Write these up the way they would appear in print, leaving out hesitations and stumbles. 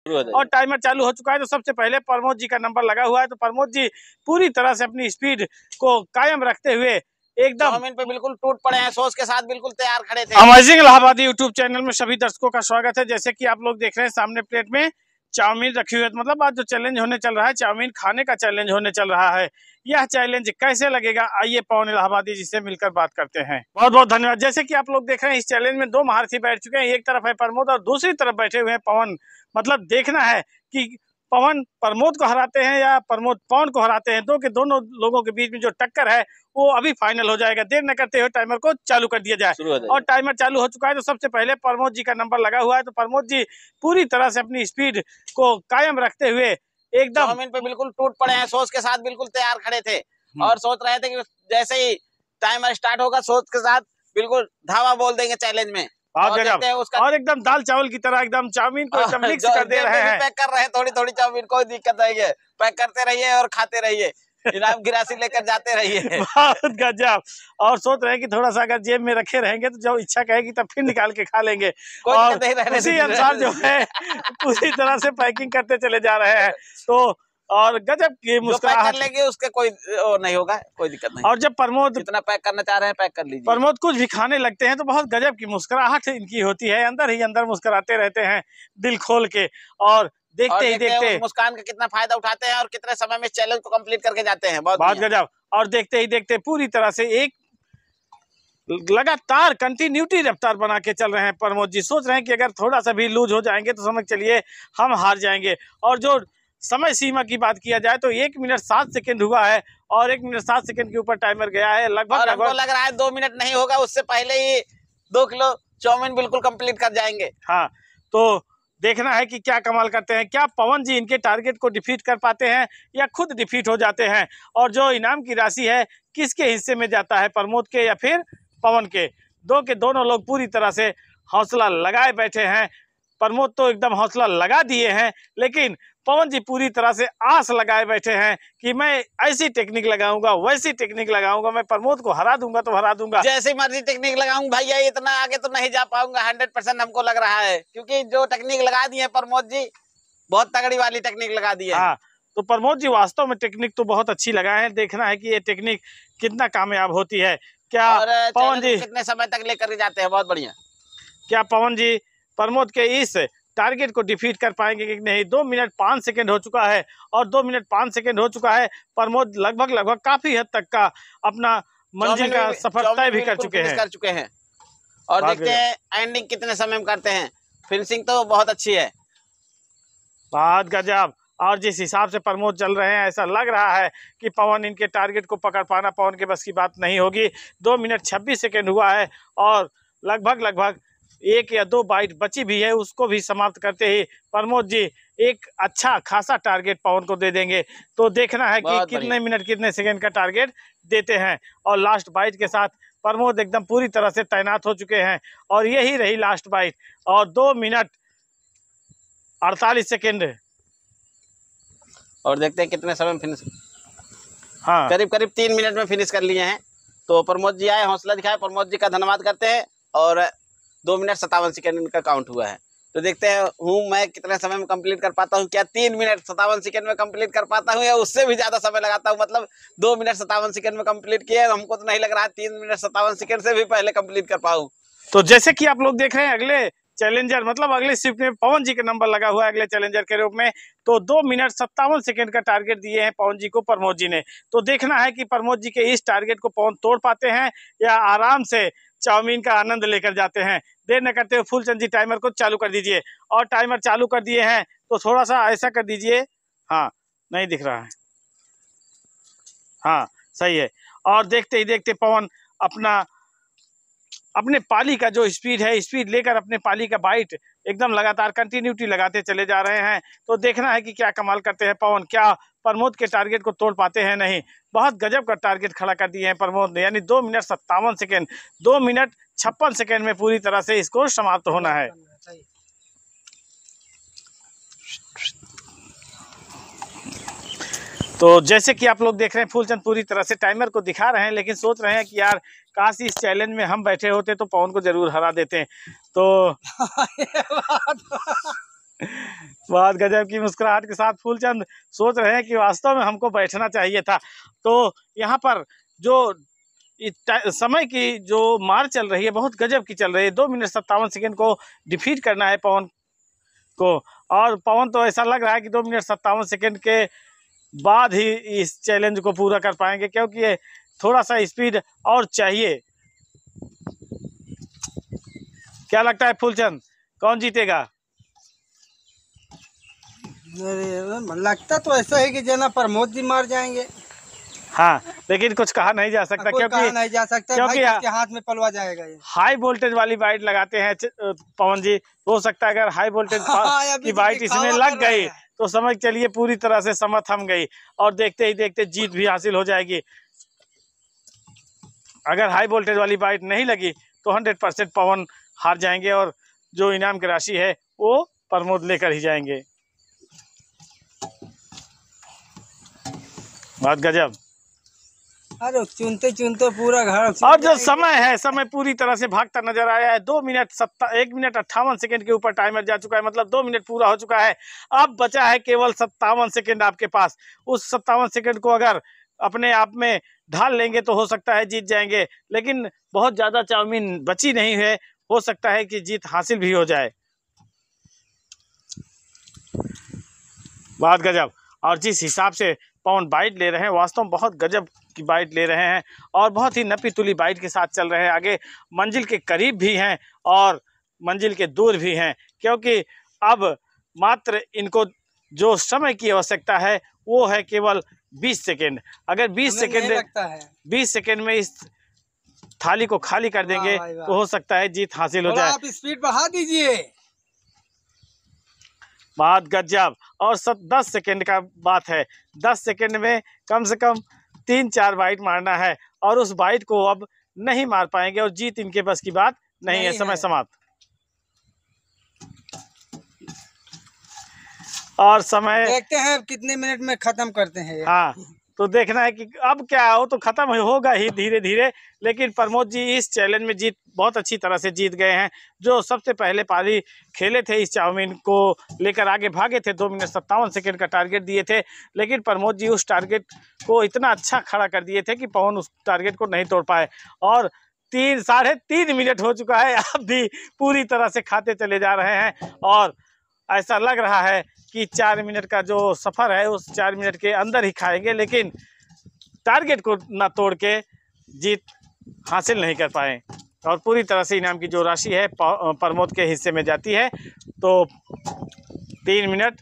और टाइमर चालू हो चुका है। तो सबसे पहले प्रमोद जी का नंबर लगा हुआ है। तो प्रमोद जी पूरी तरह से अपनी स्पीड को कायम रखते हुए एकदम चाउमीन पे बिल्कुल टूट पड़े हैं, सॉस के साथ बिल्कुल तैयार खड़े थे। अमेजिंग इलाहाबादी यूट्यूब चैनल में सभी दर्शकों का स्वागत है। जैसे कि आप लोग देख रहे हैं सामने प्लेट में चाउमीन रखी हुई है। मतलब आज जो चैलेंज होने चल रहा है, चाउमीन खाने का चैलेंज होने चल रहा है। यह चैलेंज कैसे लगेगा, आइए पवन इलाहाबादी जी से मिलकर बात करते हैं। बहुत बहुत धन्यवाद। जैसे कि आप लोग देख रहे हैं इस चैलेंज में दो महारथी बैठ चुके हैं। एक तरफ है प्रमोद और दूसरी तरफ बैठे हुए हैं पवन। मतलब देखना है कि पवन प्रमोद को हराते हैं या प्रमोद पवन को हराते हैं। दो के दोनों लोगों के बीच में जो टक्कर है वो अभी फाइनल हो जाएगा। देर न करते हुए टाइमर को चालू कर दिया जाए। और टाइमर चालू हो चुका है। तो सबसे पहले प्रमोद जी का नंबर लगा हुआ है। तो प्रमोद जी पूरी तरह से अपनी स्पीड को कायम रखते हुए एकदम चाउमीन पे बिल्कुल टूट पड़े हैं, सॉस के साथ बिल्कुल तैयार खड़े थे और सोच रहे थे कि जैसे ही टाइमर स्टार्ट होगा सॉस के साथ बिल्कुल धावा बोल देंगे चैलेंज में। और एकदम दाल चावल की तरह एकदम चाउमीन को एकदम मिक्स कर दे रहे हैं। पैक कर रहे हैं थोड़ी थोड़ी चाउमीन, कोई दिक्कत नहीं है। पैक करते रहिए और खाते रहिए, इनाम की राशि लेकर जाते रहिए। बहुत गजब। और सोच रहे हैं कि थोड़ा सा अगर जेब में रखे रहेंगे तो जब इच्छा कहेगी तब फिर निकाल के खा लेंगे। और उसी अनुसार जो है पूरी तरह से पैकिंग करते चले जा रहे हैं। तो और गजब की मुस्कुराहट कर लेंगे उसके कोई नहीं होगा, कोई दिक्कत नहीं। और जब प्रमोद जितना पैक करना चाह रहे हैं पैक कर लीजिए। प्रमोद कुछ भी खाने लगते हैं तो बहुत गजब की मुस्कुराहट इनकी होती है। अंदर ही अंदर मुस्कुराते रहते हैं दिल खोल के। और देखते ही देखते मुस्कान का कितना फायदा उठाते हैं और कितने समय में चैलेंज को कंप्लीट करके जाते हैं। बहुत गजब। और देखते ही देखते पूरी तरह से एक लगातार कंटिन्यूटी रफ्तार बना के चल रहे हैं प्रमोद जी। सोच रहे हैं कि अगर थोड़ा सा भी लूज हो जाएंगे तो समझ चलिए हम हार जाएंगे। और जो समय सीमा की बात किया जाए तो 1 मिनट 7 सेकंड हुआ है और 1 मिनट 7 सेकंड के ऊपर टाइमर गया है। लगभग हमको लग रहा है 2 मिनट नहीं होगा, उससे पहले ही 2 किलो चाउमीन बिल्कुल कंप्लीट कर जाएंगे। हाँ, तो देखना है कि क्या कमाल करते हैं। क्या पवन जी इनके टारगेट को डिफीट कर पाते हैं या खुद डिफीट हो जाते हैं। और जो इनाम की राशि है किसके हिस्से में जाता है, प्रमोद के या फिर पवन के। दो के दोनों लोग पूरी तरह से हौसला लगाए बैठे हैं। प्रमोद तो एकदम हौसला लगा दिए हैं, लेकिन पवन जी पूरी तरह से आस लगाए बैठे हैं कि मैं ऐसी टेक्निक लगाऊंगा वैसी टेक्निक लगाऊंगा, मैं प्रमोद को हरा दूंगा तो हरा दूंगा। जैसी मर्जी टेक्निक लगाऊंगा भैया, इतना आगे तो नहीं जा पाऊंगा 100% हमको लग रहा है, क्योंकि जो टेक्निक लगा दी है प्रमोद जी बहुत तगड़ी वाली टेक्निक लगा दी है। हाँ, तो प्रमोद जी वास्तव में टेक्निक तो बहुत अच्छी लगाए हैं। देखना है कि ये टेक्निक कितना कामयाब होती है। क्या पवन जी कितने समय तक लेकर जाते हैं। बहुत बढ़िया। क्या पवन जी प्रमोद के इस टारगेट को डिफीट कर पाएंगे कि नहीं। 2 मिनट 5 सेकंड हो चुका है और 2 मिनट 5 सेकंड हो चुका है। प्रमोद लगभग काफी हद तक का अपना मंजिल का सफर तय भी कर चुके हैं। और देखते हैं एंडिंग कितने समय में करते हैं। फिनिशिंग तो बहुत अच्छी है। बहुत गजब। और जिस हिसाब से प्रमोद चल रहे हैं ऐसा लग रहा है कि पवन इनके टारगेट को पकड़ पाना पवन के बस की बात नहीं होगी। 2 मिनट 26 सेकंड हुआ है और लगभग 1 या 2 बाइट बची भी है, उसको भी समाप्त करते ही प्रमोद जी एक अच्छा खासा टारगेट पवन को दे देंगे। तो देखना है कि कितने मिनट कितने सेकंड का टारगेट देते हैं। और लास्ट बाइट के साथ प्रमोद एकदम पूरी तरह से तैनात हो चुके हैं और यही रही लास्ट बाइट। और 2 मिनट 48 सेकेंड और देखते हैं कितने समय में फिनिश। हाँ, करीब 3 मिनट में फिनिश कर लिए हैं। तो प्रमोद जी आए, हौसला दिखाए, प्रमोद जी का धन्यवाद करते हैं। और 2 मिनट 57 सेकंड इनका काउंट हुआ है। तो देखते हैं मैं कितने समय में कंप्लीट कर पाता हूँ। क्या 3 मिनट 57 सेकंड में कंप्लीट कर पाता हूँ या उससे भी ज्यादा समय लगाता हूँ। मतलब 2 मिनट 57 सेकंड में कंप्लीट किया है। हमको तो नहीं लग रहा है 3 मिनट 57 सेकंड से भी पहले कंप्लीट कर पाऊँ। तो जैसे कि आप लोग देख रहे हैं अगले चैलेंजर मतलब अगले शिफ्ट में पवन जी का नंबर लगा हुआ है अगले चैलेंजर के रूप में। तो 2 मिनट 57 सेकंड का टारगेट दिए हैं पवन जी को प्रमोद जी ने। तो देखना है कि प्रमोद जी के इस टारगेट को पवन तोड़ पाते हैं या आराम से चाउमीन का आनंद लेकर जाते हैं। देर न करते हुए फूलचंद जी टाइमर को चालू कर दीजिए। और टाइमर चालू कर दिए हैं तो थोड़ा सा ऐसा कर दीजिए। हाँ, नहीं दिख रहा है। हाँ, सही है। और देखते ही देखते पवन अपने पाली का जो स्पीड है स्पीड लेकर अपने पाली का बाइट एकदम लगातार कंटिन्यूटी लगाते चले जा रहे हैं। तो देखना है कि क्या कमाल करते हैं पवन, क्या प्रमोद के टारगेट को तोड़ पाते हैं नहीं। बहुत गजब का टारगेट खड़ा कर दिए हैं प्रमोद ने, यानी 2 मिनट 57 सेकेंड 2 मिनट 56 सेकेंड में पूरी तरह से इसको समाप्त होना है। तो जैसे कि आप लोग देख रहे हैं फूलचंद पूरी तरह से टाइमर को दिखा रहे हैं, लेकिन सोच रहे हैं कि यार काश इस चैलेंज में हम बैठे होते तो पवन को जरूर हरा देते। तो बहुत गजब की मुस्कुराहट के साथ फूलचंद सोच रहे हैं कि वास्तव में हमको बैठना चाहिए था। तो यहाँ पर जो समय की जो मार चल रही है बहुत गजब की चल रही है। 2 मिनट 57 सेकंड को डिफीट करना है पवन को, और पवन तो ऐसा लग रहा है कि 2 मिनट 57 सेकंड के बाद ही इस चैलेंज को पूरा कर पाएंगे, क्योंकि ये थोड़ा सा स्पीड और चाहिए। क्या लगता है फूलचंद, कौन जीतेगा? लगता तो ऐसा है कि जना प्रमोद जी मार जाएंगे। हाँ, लेकिन कुछ कहा नहीं जा सकता, क्योंकि नहीं जा सकता, क्योंकि भाई के हाथ में पलवा जाएगा ये। हाई वोल्टेज वाली बाइट लगाते हैं पवन जी, हो सकता है अगर हाई वोल्टेज की बाइट इसमें लग गई तो समझ चलिए पूरी तरह से समय थम गई और देखते ही देखते जीत भी हासिल हो जाएगी। अगर हाई वोल्टेज वाली बाइट नहीं लगी तो 100% पवन हार जाएंगे और जो इनाम की राशि है वो प्रमोद लेकर ही जाएंगे। बहुत गजब। अरे चुनते चुनते पूरा घर। और जो समय है, समय पूरी तरह से भागता नजर आया है। 1 मिनट 58 सेकंड के ऊपर टाइमर जा चुका है, मतलब 2 मिनट पूरा हो चुका है। अब बचा है केवल 57 सेकंड आपके पास। उस 57 सेकंड को अगर अपने आप में ढाल लेंगे तो हो सकता है जीत जाएंगे, लेकिन बहुत ज्यादा चाउमीन बची नहीं है, हो सकता है कि जीत हासिल भी हो जाए। बहुत गजब। और जिस हिसाब से पवन बाइट ले रहे हैं, वास्तव में बहुत गजब की बाइट ले रहे हैं और बहुत ही नपी तुली बाइट के साथ चल रहे हैं। आगे मंजिल के करीब भी हैं और मंजिल के दूर भी हैं, क्योंकि अब मात्र इनको जो समय की आवश्यकता है वो है केवल 20 सेकेंड। अगर 20 सेकेंड में इस थाली को खाली कर देंगे तो हो सकता है जीत हासिल हो जाए। आप स्पीड बढ़ा दीजिए। बहुत गजब। और 10 सेकेंड का बात है, 10 सेकेंड में कम से कम 3-4 बाइट मारना है और उस बाइट को अब नहीं मार पाएंगे और जीत इनके बस की बात नहीं है। समय समाप्त। और समय देखते हैं कितने मिनट में खत्म करते हैं। हाँ, तो देखना है कि अब क्या हो, तो खत्म होगा ही धीरे धीरे। लेकिन प्रमोद जी इस चैलेंज में बहुत अच्छी तरह से जीत गए हैं। जो सबसे पहले पारी खेले थे इस चाउमीन को लेकर आगे भागे थे, 2 मिनट 57 सेकंड का टारगेट दिए थे, लेकिन प्रमोद जी उस टारगेट को इतना अच्छा खड़ा कर दिए थे कि पवन उस टारगेट को नहीं तोड़ पाए। और 3-3.5 मिनट हो चुका है, अब भी पूरी तरह से खाते चले जा रहे हैं और ऐसा लग रहा है कि 4 मिनट का जो सफ़र है उस 4 मिनट के अंदर ही खाएंगे, लेकिन टारगेट को ना तोड़ के जीत हासिल नहीं कर पाए और पूरी तरह से इनाम की जो राशि है प्रमोद के हिस्से में जाती है। तो 3 मिनट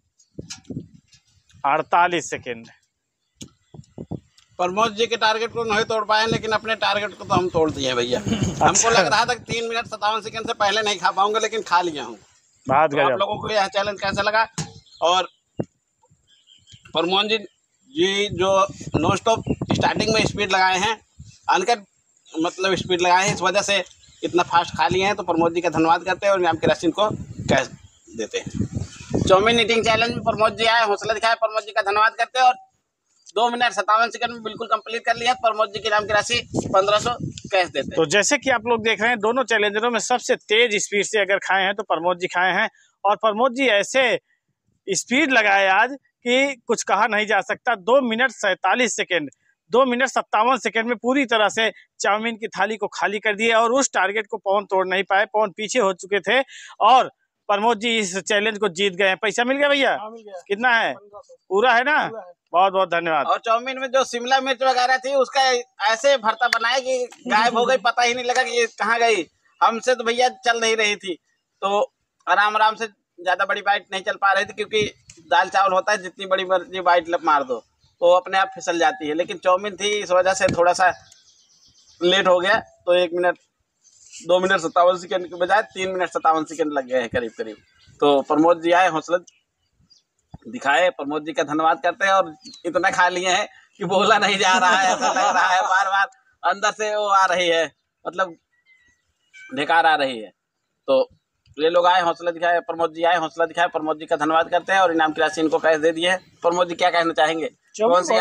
48 सेकेंड। प्रमोद जी के टारगेट को नहीं तोड़ पाए, लेकिन अपने टारगेट को तो हम तोड़ दिए भैया। हमको लग रहा था कि 3 मिनट 57 सेकेंड से पहले नहीं खा पाऊंगा, लेकिन खा लिया हूँ। बहुत तो आप लोगों को यह चैलेंज कैसा लगा? और प्रमोद जी जो नॉन स्टॉप स्टार्टिंग में स्पीड लगाए हैं, अनकट मतलब स्पीड लगाए हैं, इस वजह से इतना फास्ट खा लिए हैं, तो प्रमोद जी का धन्यवाद करते हैं और इनाम की राशि को कैश देते हैं। चाउमीन ईटिंग चैलेंज में प्रमोद जी आए, हौसला दिखाए, प्रमोद जी का धन्यवाद करते हैं और 2 मिनट 57 सेकंड में बिल्कुल कंप्लीट कर लिया। प्रमोद जी की इनाम की राशि 1500 कैश देते हैं। तो जैसे कि आप लोग देख रहे हैं, दोनों चैलेंजरों में सबसे तेज स्पीड से अगर खाए हैं तो प्रमोद जी खाए हैं और प्रमोद जी ऐसे स्पीड लगाए आज कि कुछ कहा नहीं जा सकता। 2 मिनट 47 सेकेंड 2 मिनट 57 सेकेंड में पूरी तरह से चाउमीन की थाली को खाली कर दिया और उस टारगेट को पवन तोड़ नहीं पाए। पवन पीछे हो चुके थे और प्रमोद जी इस चैलेंज को जीत गए हैं। पैसा मिल गया भैया? मिल गया। कितना है? पूरा है ना? बहुत बहुत धन्यवाद। और चाउमीन में जो शिमला मिर्च वगैरह थी उसका ऐसे भरता बनाया कि गायब हो गई, पता ही नहीं लगा कि ये कहाँ गई। हमसे तो भैया चल नहीं रही थी, तो आराम आराम से ज्यादा बड़ी बाइट नहीं चल पा रही थी, क्योंकि दाल चावल होता है जितनी बड़ी मर्जी बाइट मार दो तो अपने आप फिसल जाती है। लेकिन चाउमीन थी, इस वजह से थोड़ा सा लेट हो गया, तो 2 मिनट 57 सेकंड के बजाय 3 मिनट 57 सेकंड लग गए हैं करीब करीब। तो प्रमोद जी आए, हौसला दिखाए, प्रमोद जी का धन्यवाद करते हैं और इतना खा लिए हैं कि बोला नहीं जा रहा है, ऐसा लग रहा है बार बार अंदर से वो आ रही है, मतलब ढेकार आ रही है। तो ये लोग आए, हौसला दिखाए, प्रमोद जी आए, हौसला दिखाए, प्रमोद जी का धन्यवाद करते हैं और इनाम की राशि इनको कैश दे दिए है। प्रमोद जी क्या कहना चाहेंगे? कौन सी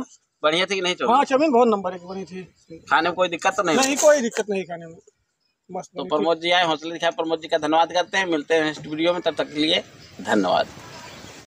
बढ़िया थी कि नहीं? हाँ, चाउमीन बहुत नंबर 1 बनी थी। खाने में कोई दिक्कत तो नहीं? नहीं, कोई दिक्कत नहीं खाने में। मस्त तो बनी। प्रमोद जी आए, हौसला दिखाए, प्रमोद जी का धन्यवाद करते हैं। मिलते हैं नेक्स्ट वीडियो में, तब तक के लिए धन्यवाद।